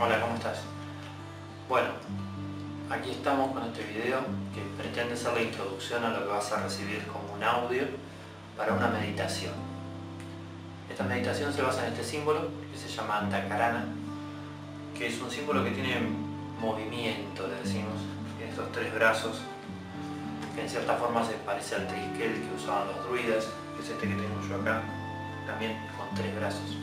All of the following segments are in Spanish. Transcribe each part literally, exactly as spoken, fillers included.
Hola, ¿cómo estás? Bueno, aquí estamos con este video que pretende ser la introducción a lo que vas a recibir como un audio para una meditación. Esta meditación se basa en este símbolo que se llama Antakarana, que es un símbolo que tiene movimiento, le decimos, tiene estos tres brazos, que en cierta forma se parece al triskel que usaban los druidas, que es este que tengo yo acá, también con tres brazos.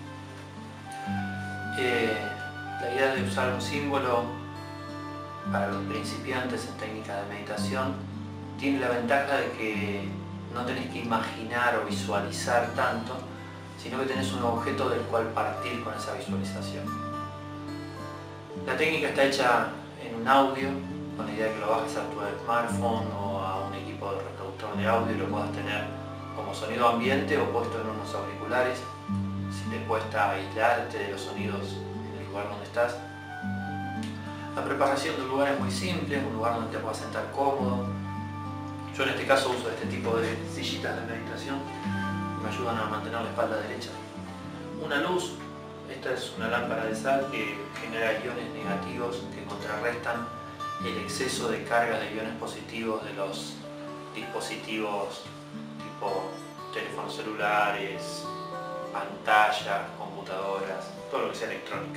Eh, la idea de usar un símbolo para los principiantes en técnica de meditación tiene la ventaja de que no tenés que imaginar o visualizar tanto, sino que tenés un objeto del cual partir con esa visualización. La técnica está hecha en un audio, con la idea de que lo bajes a tu smartphone o a un equipo de reproductor de audio y lo puedas tener como sonido ambiente o puesto en unos auriculares, si te cuesta aislarte de los sonidos en el lugar donde estás. La preparación del lugar es muy simple, un lugar donde te puedas sentar cómodo. Yo en este caso uso este tipo de sillitas de meditación que me ayudan a mantener la espalda derecha. Una luz, esta es una lámpara de sal que genera iones negativos que contrarrestan el exceso de carga de iones positivos de los dispositivos tipo teléfonos celulares, pantallas, computadoras, todo lo que sea electrónica.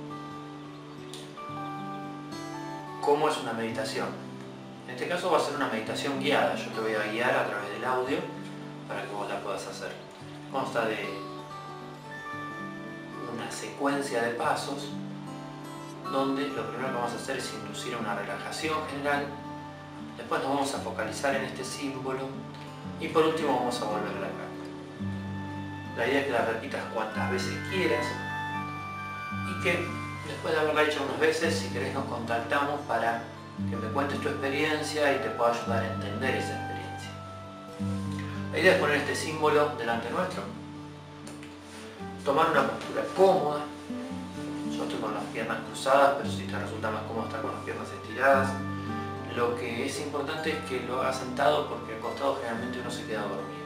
¿Cómo es una meditación? En este caso va a ser una meditación guiada. Yo te voy a guiar a través del audio para que vos la puedas hacer. Consta de una secuencia de pasos donde lo primero que vamos a hacer es inducir a una relajación general. Después nos vamos a focalizar en este símbolo y por último vamos a volver a la práctica. La idea es que la repitas cuantas veces quieras y que después de haberla hecho unas veces, si querés nos contactamos para que me cuentes tu experiencia y te pueda ayudar a entender esa experiencia. La idea es poner este símbolo delante nuestro, tomar una postura cómoda. Yo estoy con las piernas cruzadas, pero si te resulta más cómodo estar con las piernas estiradas. Lo que es importante es que lo hagas sentado porque acostado generalmente uno se queda dormido.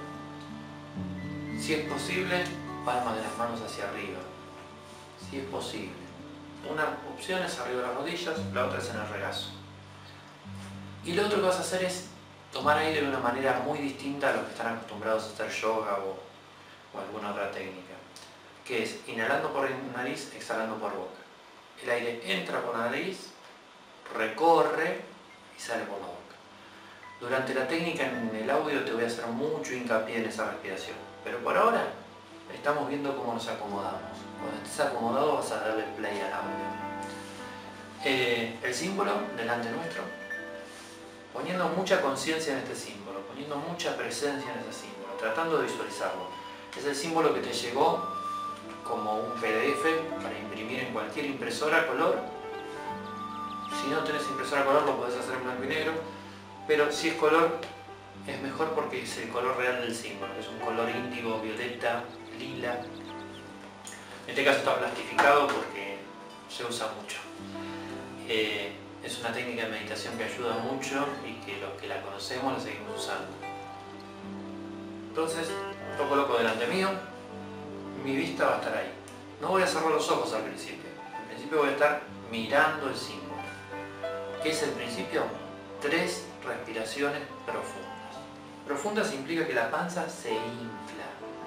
Si es posible, palmas de las manos hacia arriba. Si es posible. Una opción es arriba de las rodillas, la otra es en el regazo. Y lo otro que vas a hacer es tomar aire de una manera muy distinta a los que están acostumbrados a hacer yoga o, o alguna otra técnica, que es inhalando por nariz, exhalando por boca. El aire entra por la nariz, recorre y sale por la boca. Durante la técnica en el audio te voy a hacer mucho hincapié en esa respiración, pero por ahora estamos viendo cómo nos acomodamos. Cuando estés acomodado vas a darle play al audio. Eh, el símbolo delante nuestro, poniendo mucha conciencia en este símbolo, poniendo mucha presencia en ese símbolo, tratando de visualizarlo. Es el símbolo que te llegó como un P D F para imprimir en cualquier impresora a color. Si no tenés impresora a color lo podés hacer en blanco y negro, pero si es color es mejor porque es el color real del símbolo, que es un color índigo, violeta, lila. En este caso está plastificado porque se usa mucho. Eh, es una técnica de meditación que ayuda mucho y que los que la conocemos la seguimos usando. Entonces, lo coloco delante mío, mi vista va a estar ahí. No voy a cerrar los ojos al principio. Al principio voy a estar mirando el símbolo. ¿Qué es el principio? Tres respiraciones profundas. Profundas implica que la panza se infla.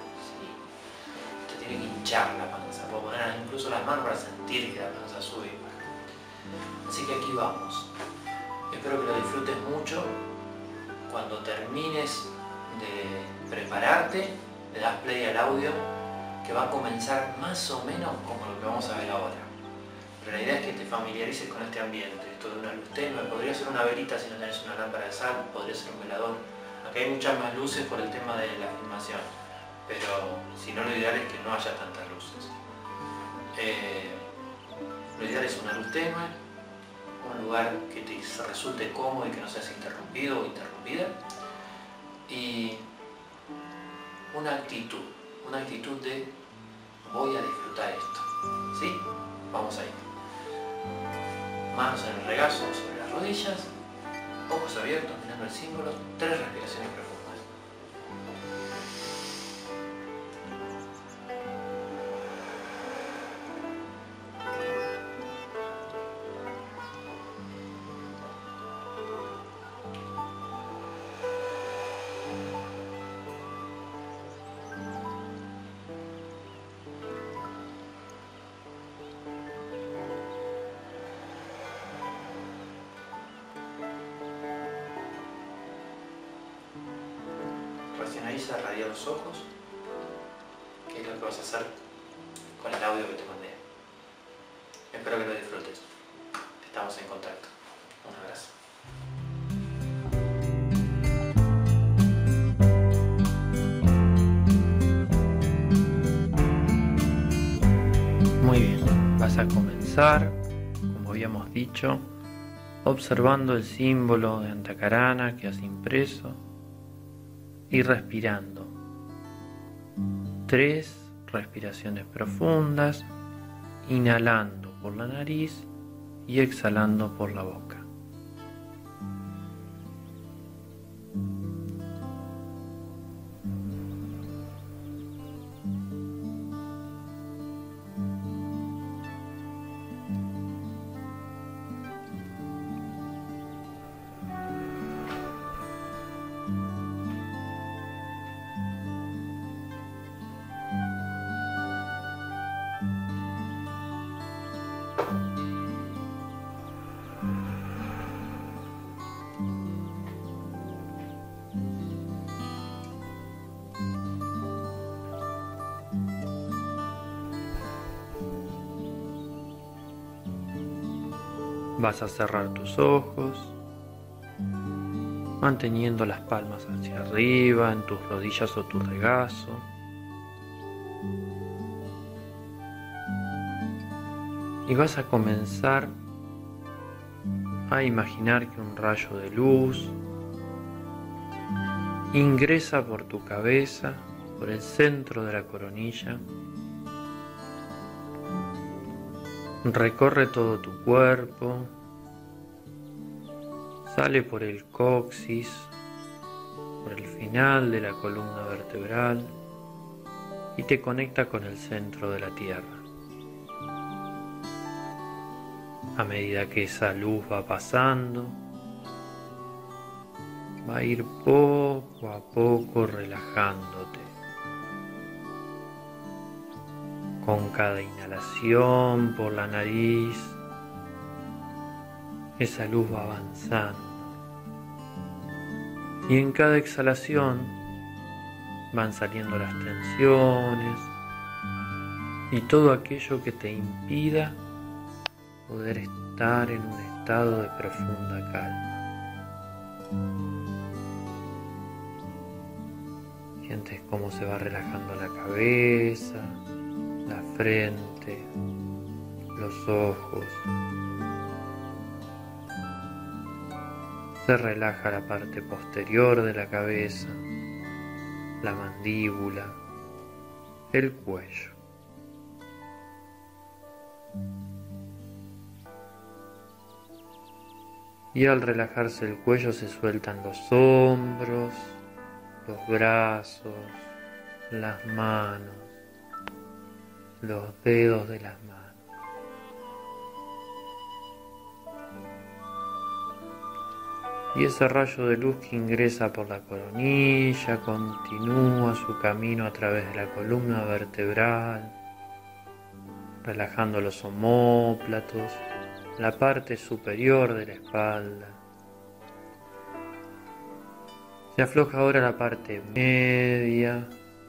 Tiene que hinchar la panza, puedo poner incluso las manos para sentir que la panza sube y baja. Así que aquí vamos. Espero que lo disfrutes mucho. Cuando termines de prepararte, le das play al audio, que va a comenzar más o menos como lo que vamos a ver ahora. Pero la idea es que te familiarices con este ambiente. Esto de una luz tenue, podría ser una velita si no tenés una lámpara de sal, podría ser un velador. Acá hay muchas más luces por el tema de la filmación, pero si no, lo ideal es que no haya tantas luces. Eh, lo ideal es una luz tenue, un lugar que te resulte cómodo y que no seas interrumpido o interrumpida, y una actitud, una actitud de voy a disfrutar esto. ¿Sí? Vamos ahí. Manos en el regazo sobre las rodillas, ojos abiertos mirando el símbolo, tres respiraciones profundas. respiración ahí, cerraría los ojos, que es lo que vas a hacer con el audio que te mandé. Espero que lo disfrutes. Estamos en contacto. Un abrazo. Muy bien, vas a comenzar, como habíamos dicho, observando el símbolo de Antakarana que has impreso y respirando. Tres respiraciones profundas, inhalando por la nariz y exhalando por la boca. Vas a cerrar tus ojos, manteniendo las palmas hacia arriba en tus rodillas o tu regazo. Y vas a comenzar a imaginar que un rayo de luz ingresa por tu cabeza, por el centro de la coronilla, recorre todo tu cuerpo, sale por el coxis, por el final de la columna vertebral y te conecta con el centro de la tierra. A medida que esa luz va pasando, va a ir poco a poco relajándote. Con cada inhalación por la nariz, esa luz va avanzando. Y en cada exhalación van saliendo las tensiones y todo aquello que te impida poder estar en un estado de profunda calma. Sientes cómo se va relajando la cabeza, la frente, los ojos. Se relaja la parte posterior de la cabeza, la mandíbula, el cuello. Y al relajarse el cuello se sueltan los hombros, los brazos, las manos, los dedos de las manos. Y ese rayo de luz que ingresa por la coronilla continúa su camino a través de la columna vertebral, relajando los omóplatos, la parte superior de la espalda. Se afloja ahora la parte media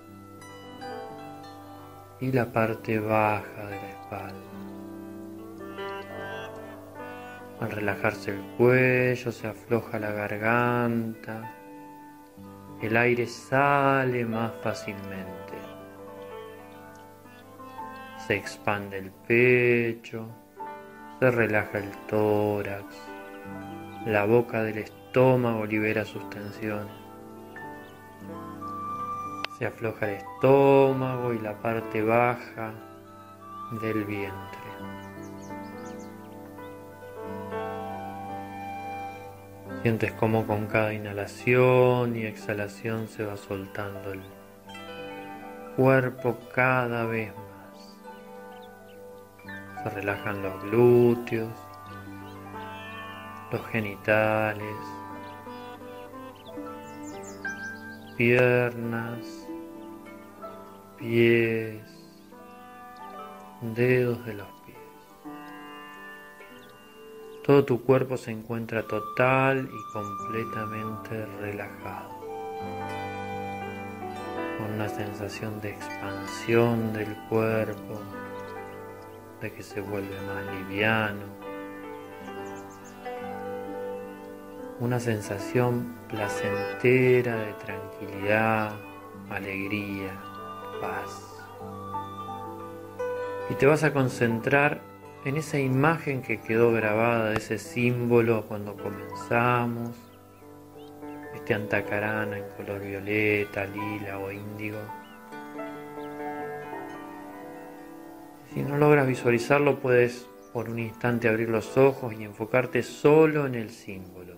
y la parte baja de la espalda. Al relajarse el cuello se afloja la garganta, el aire sale más fácilmente. Se expande el pecho, se relaja el tórax, la boca del estómago libera sus tensiones. Se afloja el estómago y la parte baja del vientre. Sientes cómo con cada inhalación y exhalación se va soltando el cuerpo cada vez más. Se relajan los glúteos, los genitales, piernas, pies, dedos de los pies. Todo tu cuerpo se encuentra total y completamente relajado. con una sensación de expansión del cuerpo, de que se vuelve más liviano, una sensación placentera de tranquilidad, alegría, paz. Y te vas a concentrar en esa imagen que quedó grabada, de ese símbolo cuando comenzamos, este antacarana en color violeta, lila o índigo. Si no logras visualizarlo, puedes por un instante abrir los ojos y enfocarte solo en el símbolo.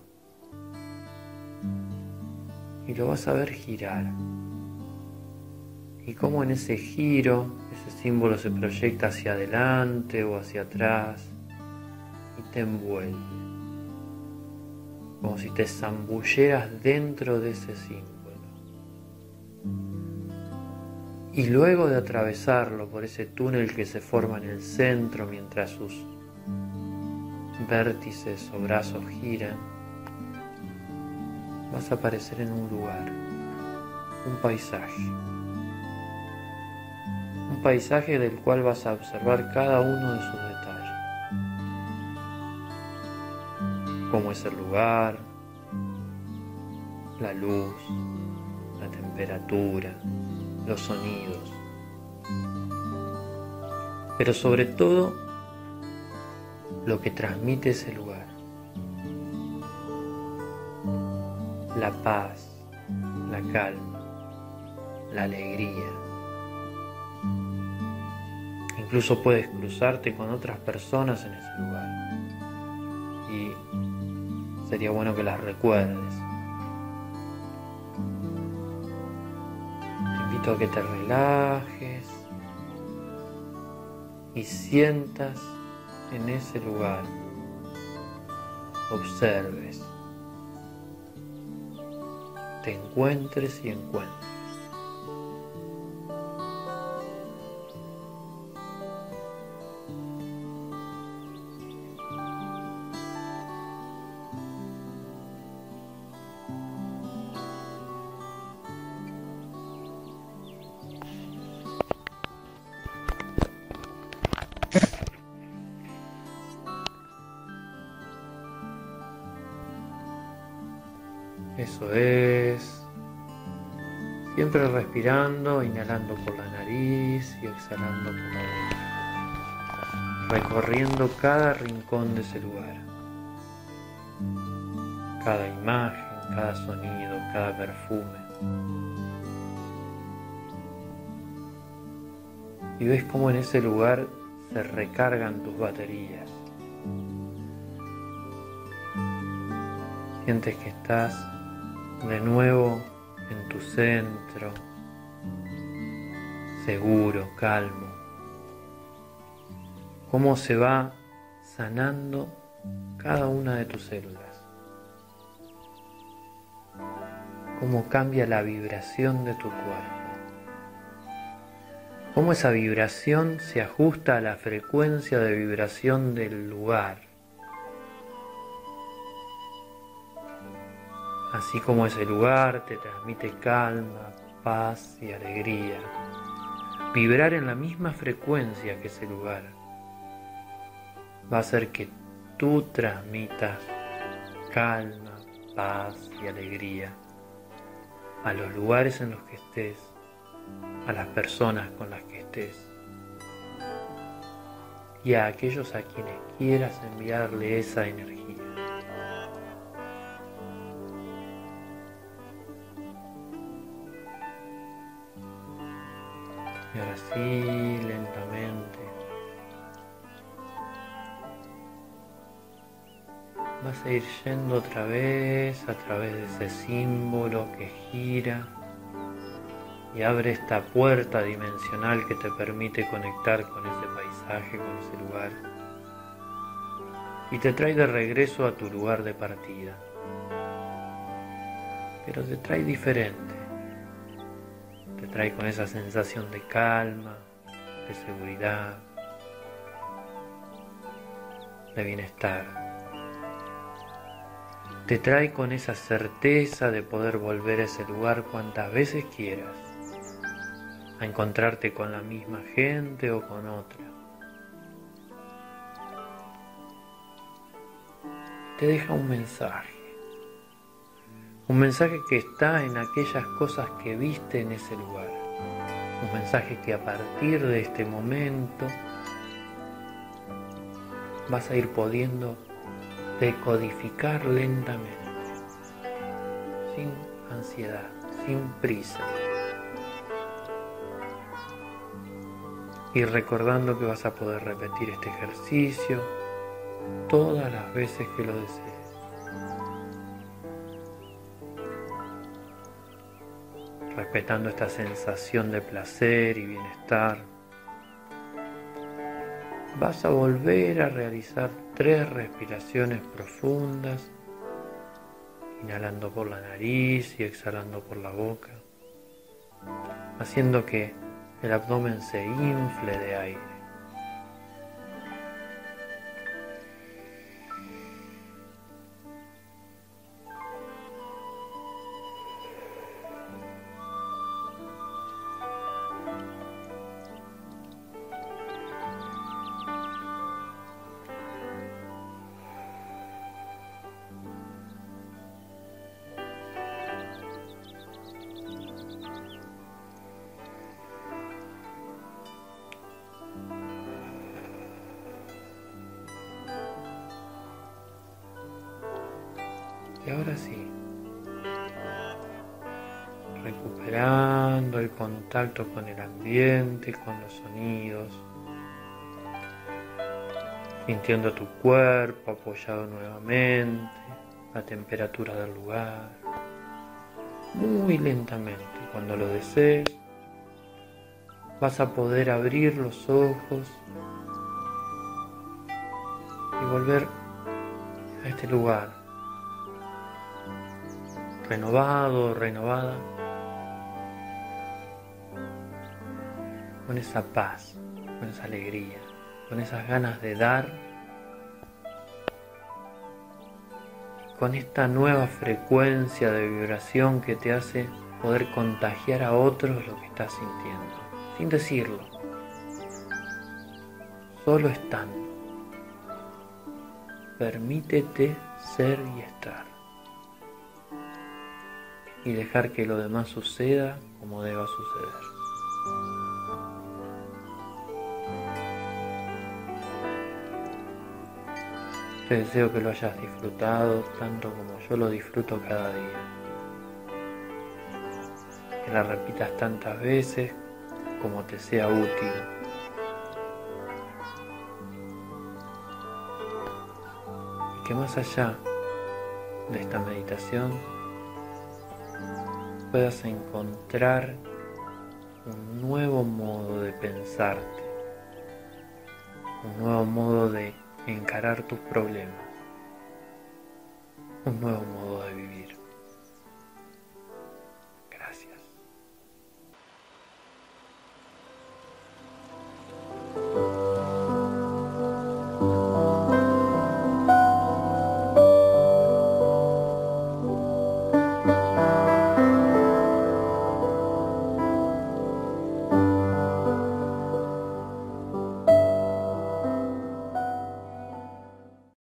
Y lo vas a ver girar. Y cómo en ese giro, ese símbolo se proyecta hacia adelante o hacia atrás y te envuelve. Como si te zambulleras dentro de ese símbolo. Y luego de atravesarlo por ese túnel que se forma en el centro mientras sus vértices o brazos giran, vas a aparecer en un lugar, un paisaje. Un paisaje del cual vas a observar cada uno de sus detalles. Cómo es el lugar, la luz, la temperatura, los sonidos. Pero sobre todo, lo que transmite ese lugar. La paz, la calma, la alegría. Incluso puedes cruzarte con otras personas en ese lugar. Y sería bueno que las recuerdes. Te invito a que te relajes y sientas en ese lugar. Observes. Te encuentres y encuentres. Eso es. Siempre respirando, inhalando por la nariz y exhalando por la boca. Recorriendo cada rincón de ese lugar. Cada imagen, cada sonido, cada perfume. Y ves cómo en ese lugar se recargan tus baterías. Sientes que estás de nuevo en tu centro, seguro, calmo. Cómo se va sanando cada una de tus células. Cómo cambia la vibración de tu cuerpo. Cómo esa vibración se ajusta a la frecuencia de vibración del lugar. Así como ese lugar te transmite calma, paz y alegría. Vibrar en la misma frecuencia que ese lugar va a hacer que tú transmitas calma, paz y alegría a los lugares en los que estés, a las personas con las que estés y a aquellos a quienes quieras enviarle esa energía. Y ahora sí, lentamente, vas a ir yendo otra vez a través de ese símbolo que gira y abre esta puerta dimensional que te permite conectar con ese paisaje, con ese lugar, y te trae de regreso a tu lugar de partida, pero te trae diferente. Te trae con esa sensación de calma, de seguridad, de bienestar. Te trae con esa certeza de poder volver a ese lugar cuantas veces quieras. a encontrarte con la misma gente o con otra. Te deja un mensaje. Un mensaje que está en aquellas cosas que viste en ese lugar. Un mensaje que a partir de este momento vas a ir pudiendo decodificar lentamente, sin ansiedad, sin prisa. Y recordando que vas a poder repetir este ejercicio todas las veces que lo desees. Respetando esta sensación de placer y bienestar, vas a volver a realizar tres respiraciones profundas, inhalando por la nariz y exhalando por la boca, haciendo que el abdomen se infle de aire. Y ahora sí, recuperando el contacto con el ambiente, con los sonidos, sintiendo tu cuerpo apoyado nuevamente, la temperatura del lugar, muy lentamente, cuando lo desees, vas a poder abrir los ojos y volver a este lugar, renovado, renovada, con esa paz, con esa alegría, con esas ganas de dar, con esta nueva frecuencia de vibración que te hace poder contagiar a otros lo que estás sintiendo, sin decirlo, solo estando. Permítete ser y estar. Y dejar que lo demás suceda como deba suceder. Te deseo que lo hayas disfrutado tanto como yo lo disfruto cada día. Que la repitas tantas veces como te sea útil. Y que más allá de esta meditación puedas encontrar un nuevo modo de pensarte, un nuevo modo de encarar tus problemas, un nuevo modo